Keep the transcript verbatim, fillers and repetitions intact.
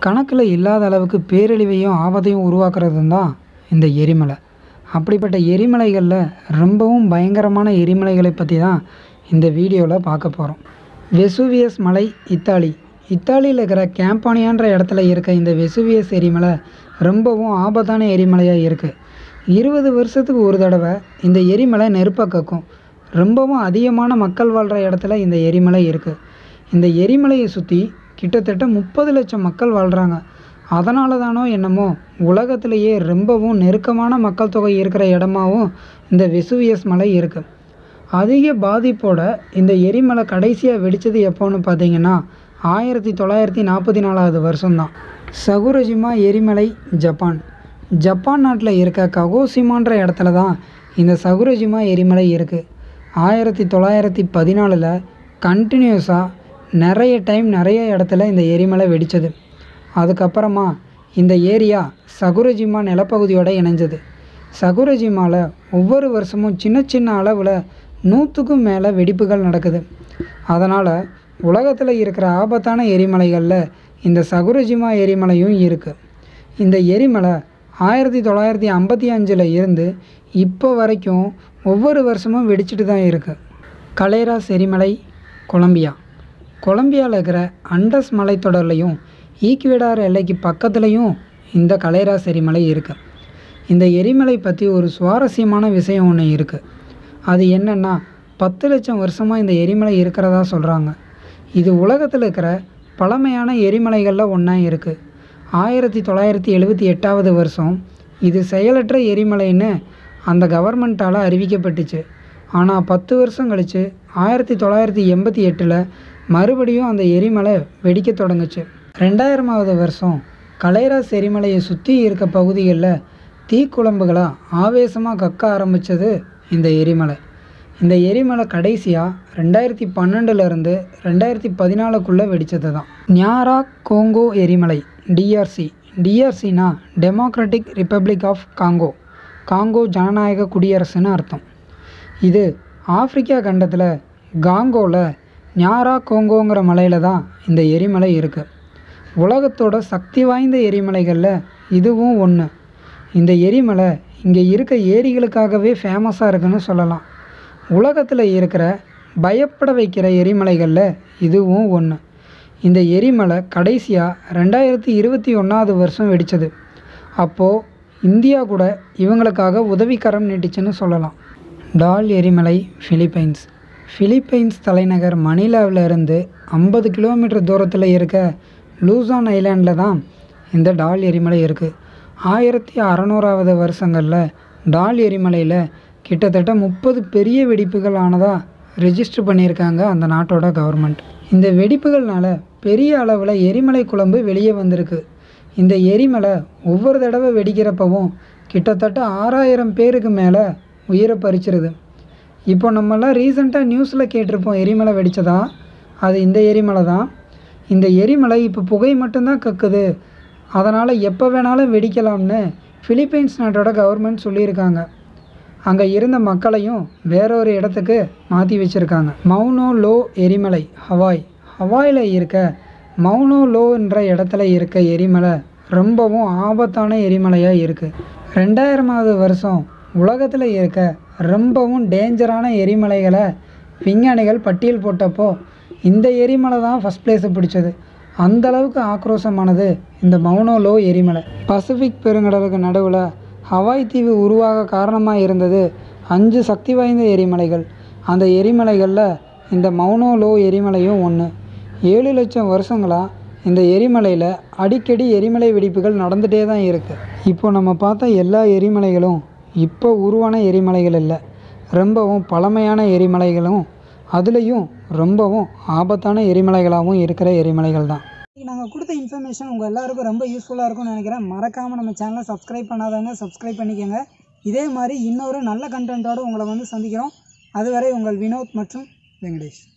கணக்கில் இல்லாத அளவுக்கு பேரழிவையும் ஆபத்தையும் உருவாக்குறது தான் இந்த எரிமலை. அப்படிப்பட்ட எரிமலைகளில் ரொம்பவும் பயங்கரமான எரிமலைகளை பற்றி தான் இந்த வீடியோவில் பார்க்க போகிறோம். வெசூவியஸ் மலை, இத்தாலி. இத்தாலியில் இருக்கிற கேம்பானியான்ற இடத்துல இருக்க இந்த வெசூவியஸ் எரிமலை ரொம்பவும் ஆபத்தான எரிமலையாக இருக்குது. இருபது வருஷத்துக்கு ஒரு தடவை இந்த எரிமலை நெருப்பை கக்கும். ரொம்பவும் அதிகமான மக்கள் வாழ்கிற இடத்துல இந்த எரிமலை இருக்குது. இந்த எரிமலையை சுற்றி கிட்டத்தட்ட முப்பது லட்சம் மக்கள் வாழ்கிறாங்க. அதனால தானோ என்னமோ உலகத்திலேயே ரொம்பவும் நெருக்கமான மக்கள் தொகை இருக்கிற இடமாவும் இந்த வெசூவியஸ் மலை இருக்குது. அதிக பாதிப்போட இந்த எரிமலை கடைசியாக வெடித்தது எப்போன்னு பார்த்தீங்கன்னா ஆயிரத்தி தொள்ளாயிரத்தி நாற்பத்தி நாலாவது வருஷம்தான். சகுரஜிமா எரிமலை, ஜப்பான். ஜப்பான் நாட்டில் இருக்க ககோசிமான்ற இடத்துல தான் இந்த சகுரஜிமா எரிமலை இருக்குது. ஆயிரத்தி தொள்ளாயிரத்தி பதினாலில் கண்டினியூஸாக நிறைய டைம் நிறைய இடத்துல இந்த எரிமலை வெடித்தது. அதுக்கப்புறமா இந்த ஏரியா சகுரஜிமா நிலப்பகுதியோடு இணைஞ்சது. சகுரஜிமாவில் ஒவ்வொரு வருஷமும் சின்ன சின்ன அளவில் நூற்றுக்கும் மேலே வெடிப்புகள் நடக்குது. அதனால் உலகத்தில் இருக்கிற ஆபத்தான எரிமலைகளில் இந்த சகுரஜிமா எரிமலையும் இருக்குது. இந்த எரிமலை ஆயிரத்தி தொள்ளாயிரத்தி ஐம்பத்தி அஞ்சில் இருந்து இப்போ வரைக்கும் ஒவ்வொரு வருஷமும் வெடிச்சிட்டு தான் இருக்குது. கலேராஸ் எரிமலை, கொலம்பியா. கொலம்பியாவில் இருக்கிற அண்டஸ் மலைத்தொடர்லையும் ஈக்வெடார் எல்லைக்கு பக்கத்துலேயும் இந்த கலேராஸ் எரிமலை இருக்குது. இந்த எரிமலை பற்றி ஒரு சுவாரஸ்யமான விஷயம் ஒன்று இருக்குது. அது என்னென்னா, பத்து லட்சம் வருஷமாக இந்த எரிமலை இருக்கிறதா சொல்கிறாங்க. இது உலகத்தில் இருக்கிற பழமையான எரிமலைகளில் ஒன்றா இருக்குது. ஆயிரத்தி தொள்ளாயிரத்தி எழுபத்தி எட்டாவது வருஷம் இது செயலற்ற எரிமலைன்னு அந்த கவர்மெண்ட்டால் அறிவிக்கப்பட்டுச்சு. ஆனால் பத்து வருஷம் கழித்து ஆயிரத்தி தொள்ளாயிரத்தி எண்பத்தி எட்டில் மறுபடியும் அந்த எரிமலை வெடிக்க தொடங்குச்சு. ரெண்டாயிரமாவது வருஷம் கலேராஸ் எரிமலையை சுற்றி இருக்க பகுதிகளில் தீக்குழம்புகளாக ஆவேசமாக கக்க ஆரம்பித்தது இந்த எரிமலை. இந்த எரிமலை கடைசியாக ரெண்டாயிரத்தி பன்னெண்டுலேருந்து ரெண்டாயிரத்தி பதினாலுக்குள்ளே வெடித்தது தான். ஞாரா கோங்கோ எரிமலை, டிஆர்சி. டிஆர்சினா democratic republic of Congo. Congo ஜனநாயக குடியரசுன்னு அர்த்தம். இது ஆப்பிரிக்கா கண்டத்தில் காங்கோவில் ஞாரா கோங்கோங்கிற மலையில் தான் இந்த எரிமலை இருக்குது. உலகத்தோட சக்தி வாய்ந்த எரிமலைகளில் இதுவும் ஒன்று. இந்த எரிமலை இங்கே இருக்க ஏரிகளுக்காகவே ஃபேமஸாக இருக்குன்னு சொல்லலாம். உலகத்தில் இருக்கிற பயப்பட வைக்கிற எரிமலைகளில் இதுவும் ஒன்று. இந்த எரிமலை கடைசியாக ரெண்டாயிரத்தி இருபத்தி ஒன்றாவது வருஷம் வெடித்தது. அப்போது இந்தியா கூட இவங்களுக்காக உதவிக்கரம் நீட்டிச்சுன்னு சொல்லலாம். டால் எரிமலை, பிலிப்பைன்ஸ். பிலிப்பைன்ஸ் தலைநகர் மணிலாவில் இருந்து ஐம்பது கிலோமீட்டர் தூரத்தில் இருக்க லூசான் ஐலாண்டில் தான் இந்த டால் எரிமலை இருக்குது. ஆயிரத்தி அறநூறாவது வருஷங்களில் டால் எரிமலையில் கிட்டத்தட்ட முப்பது பெரிய வெடிப்புகள் ஆனதாக ரெஜிஸ்டர் பண்ணியிருக்காங்க அந்த நாட்டோட கவர்மெண்ட். இந்த வெடிப்புகள்னால பெரிய அளவில் எரிமலை குழம்பு வெளியே வந்திருக்கு. இந்த எரிமலை ஒவ்வொரு தடவை வெடிக்கிறப்பவும் கிட்டத்தட்ட ஆறாயிரம் பேருக்கு மேலே உயிரை பறிச்சிருது. இப்போ நம்மளாம் ரீசெண்டாக நியூஸில் கேட்டிருப்போம் எரிமலை வெடித்ததா, அது இந்த எரிமலை தான். இந்த எரிமலை இப்போ புகை மட்டும்தான் கக்குது, அதனால் எப்போ வேணாலும் வெடிக்கலாம்னு பிலிப்பைன்ஸ் நாட்டோட கவர்மெண்ட் சொல்லியிருக்காங்க. அங்கே இருந்த மக்களையும் வேறொரு இடத்துக்கு மாற்றி வச்சுருக்காங்க. மவுனோ லோ எரிமலை, ஹவாய். ஹவாயில் இருக்க மவுனோ லோன்ற இடத்துல இருக்க எரிமலை ரொம்பவும் ஆபத்தான எரிமலையாக இருக்குது. ரெண்டாயிரமாவது வருஷம் உலகத்தில் இருக்க ரொம்பவும் டேஞ்சரான எரிமலைகளை விஞ்ஞானிகள் பட்டியல் போட்டப்போ இந்த எரிமலை தான் ஃபஸ்ட் பிளேஸை பிடிச்சது. அந்தளவுக்கு ஆக்ரோஷமானது இந்த மவுனோ லோ எரிமலை. பசிபிக் பெருங்கடலுக்கு நடுவில் ஹவாய் தீவு உருவாக காரணமாக இருந்தது அஞ்சு சக்தி வாய்ந்த எரிமலைகள். அந்த எரிமலைகளில் இந்த மவுனோ லோ எரிமலையும் ஒன்று. ஏழு லட்சம் வருஷங்களாக இந்த எரிமலையில் அடிக்கடி எரிமலை வெடிப்புகள் நடந்துகிட்டே தான் இருக்குது. இப்போ நம்ம பார்த்த எல்லா எரிமலைகளும் இப்போ உருவான எரிமலைகள் இல்லை, ரொம்பவும் பழமையான எரிமலைகளும் அதுலேயும் ரொம்பவும் ஆபத்தான எரிமலைகளாகவும் இருக்கிற எரிமலைகள் தான். நாங்கள் கொடுத்த இன்ஃபர்மேஷன் உங்கள் எல்லாருக்கும் ரொம்ப யூஸ்ஃபுல்லாக இருக்கும்னு நினைக்கிறேன். மறக்காமல் நம்ம சேனலை சப்ஸ்கிரைப் பண்ணாதவங்க சப்ஸ்கிரைப் பண்ணிக்கோங்க. இதே மாதிரி இன்னொரு நல்ல கண்டென்ட்டோடு உங்களை வந்து சந்திக்கிறோம். அதுவரை உங்கள் வினோத் மற்றும் வெங்கடேஷ்.